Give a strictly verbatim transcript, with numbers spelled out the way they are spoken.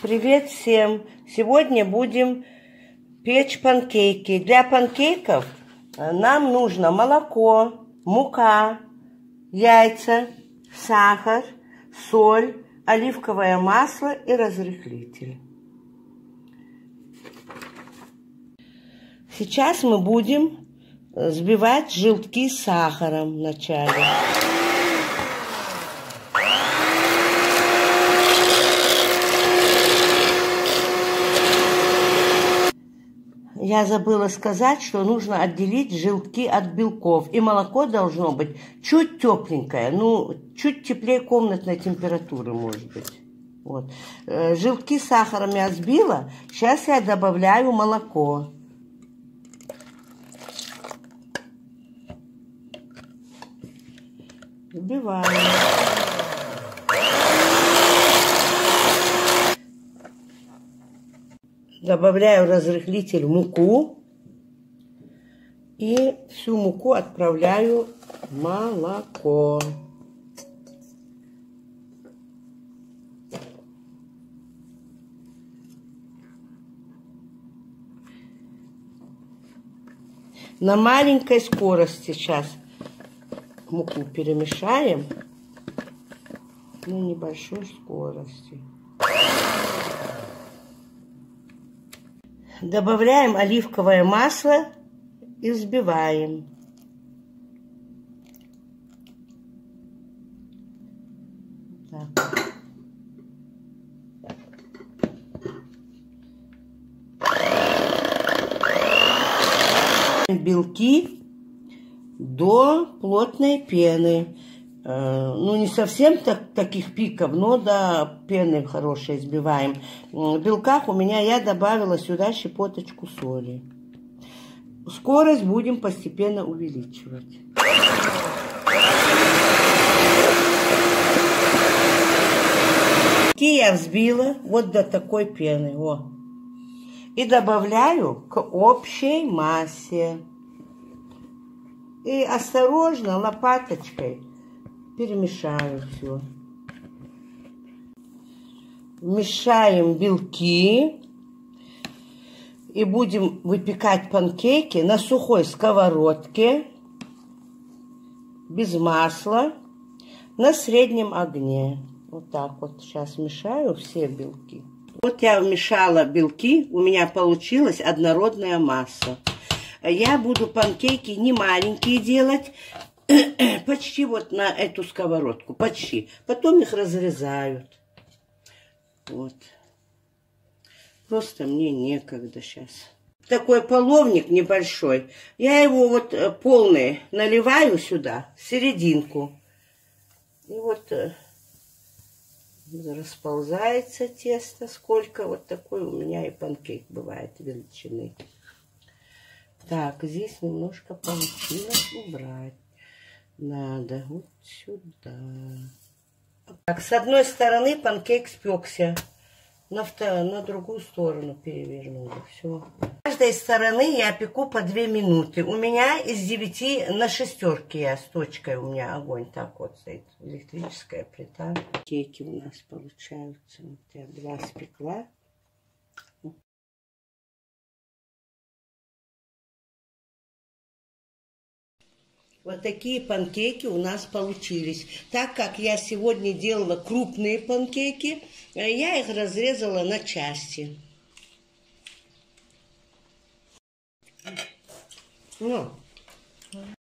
Привет всем! Сегодня будем печь панкейки. Для панкейков нам нужно молоко, мука, яйца, сахар, соль, оливковое масло и разрыхлитель. Сейчас мы будем взбивать желтки с сахаром вначале. Я забыла сказать, что нужно отделить желтки от белков. И молоко должно быть чуть тепленькое, ну, чуть теплее комнатной температуры, может быть. Вот. Желтки с сахаром я взбила. Сейчас я добавляю молоко. Взбиваю. Добавляю в разрыхлитель муку и всю муку отправляю в молоко. На маленькой скорости сейчас муку перемешаем на небольшой скорости. Добавляем оливковое масло и взбиваем. Так. Белки до плотной пены. Ну, не совсем так, таких пиков, но до пены хорошей взбиваем. В белках у меня я добавила сюда щепоточку соли. Скорость будем постепенно увеличивать. Белки я взбила вот до такой пены. О. И добавляю к общей массе. И осторожно лопаточкой перемешаю все. Мешаем белки. И будем выпекать панкейки на сухой сковородке. Без масла. На среднем огне. Вот так вот. Сейчас мешаю все белки. Вот я вмешала белки. У меня получилась однородная масса. Я буду панкейки не маленькие делать. Почти вот на эту сковородку, почти. Потом их разрезают. Вот. Просто мне некогда сейчас. Такой половник небольшой. Я его вот полный наливаю сюда, в серединку. И вот расползается тесто. Сколько вот такой у меня и панкейк бывает величины. Так, здесь немножко получилось убрать. Надо вот сюда. Так, с одной стороны панкейк спекся, на, вторую, на другую сторону перевернула. Все. С каждой стороны я пеку по две минуты. У меня из девяти на шестерке я с точкой, у меня огонь так вот стоит. Электрическая плита. Кейки у нас получаются. Вот я два спекла. Вот такие панкейки у нас получились. Так как я сегодня делала крупные панкейки, я их разрезала на части. Ну.